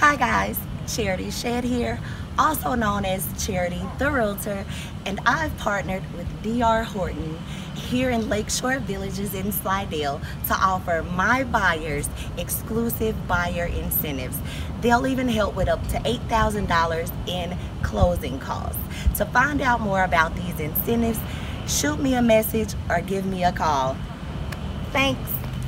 Hi guys, Charity Shed here, also known as Charity the Realtor, and I've partnered with D.R. Horton here in Lakeshore Villages in Slidell to offer my buyers exclusive buyer incentives. They'll even help with up to $8,000 in closing costs. To find out more about these incentives, shoot me a message or give me a call. Thanks.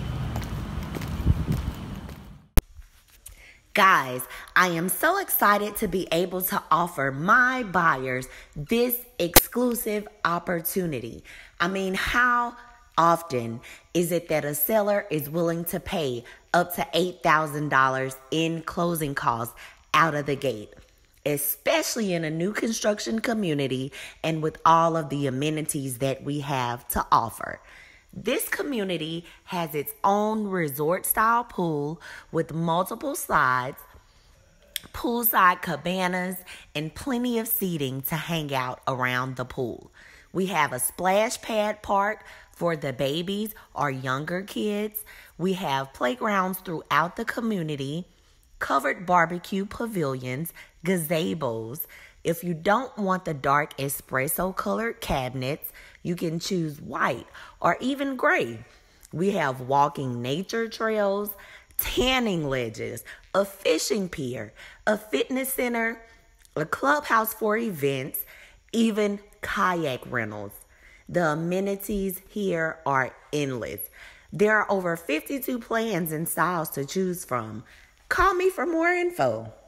Guys, I am so excited to be able to offer my buyers this exclusive opportunity. I mean, how often is it that a seller is willing to pay up to $8,000 in closing costs out of the gate? Especially in a new construction community and with all of the amenities that we have to offer. This community has its own resort-style pool with multiple slides, poolside cabanas, and plenty of seating to hang out around the pool. We have a splash pad park for the babies or younger kids. We have playgrounds throughout the community, covered barbecue pavilions, gazebos. If you don't want the dark espresso colored cabinets, you can choose white or even gray. We have walking nature trails, tanning ledges, a fishing pier, a fitness center, a clubhouse for events, even kayak rentals. The amenities here are endless. There are over 52 plans and styles to choose from. Call me for more info.